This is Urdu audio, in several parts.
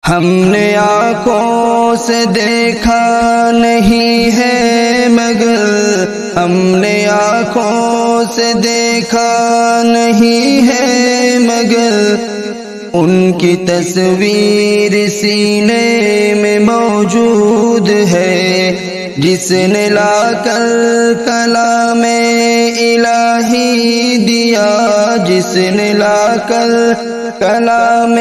ہم نے آنکھوں سے دیکھا نہیں ہے مگر، ہم نے آنکھوں سے دیکھا نہیں ہے مگر، ان کی تصویر سینے میں موجود ہے، جس نے لا کر کلام الہی دیا، جس نے لا کر کلام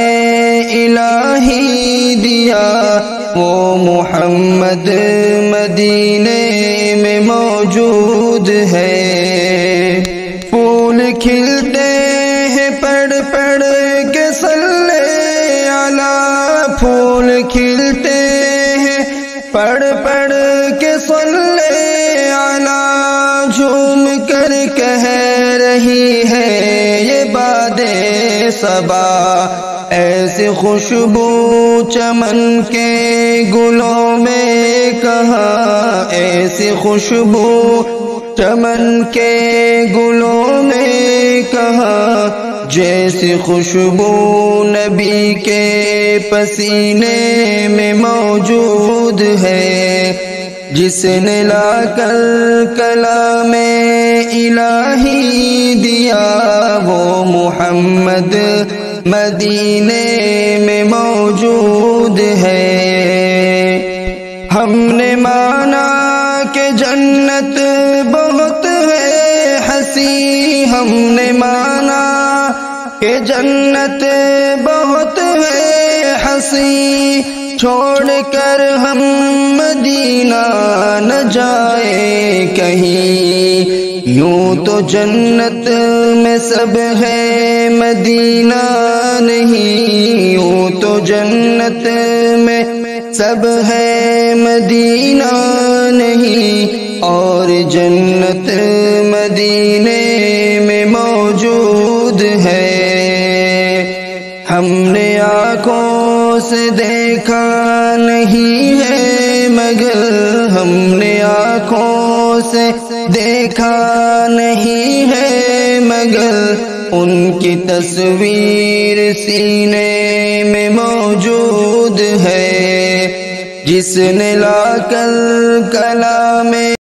الہی دیا، وہ محمد مدینے میں موجود ہے۔ پھول کھلتے ہیں پڑھ پڑھ کے صلی علی، پھول کھلتے ہیں پڑھ پڑھ کے صلی علی، جھوم کر کہہ رہی ہے یہ باد صبا، ایسی خوشبو چمن کے گلوں میں کہاں، ایسی خوشبو چمن کے گلوں میں کہاں، جیسی خوشبو نبی کے پسینے میں موجود ہے، جس نے لا کر کلام الہی دیا، وہ محمد مدینے میں موجود ہے۔ ہم نے مانا کہ جنت بہت ہے حسین، ہم نے مانا کہ جنت بہت ہے حسین، چھوڑ کر ہم مدینہ نہ جائے کہیں، یوں تو جنت میں سب ہے مدینہ نہیں، یوں تو جنت میں سب ہے مدینہ نہیں، اور جنت مدینے میں موجود ہے۔ ہم نے آنکھوں سے دیکھا نہیں ہے مگر، ہم نے آنکھوں سے دیکھا نہیں ہے مگر، ان کی تصویر سینے میں موجود ہے، جس نے لا کر کلام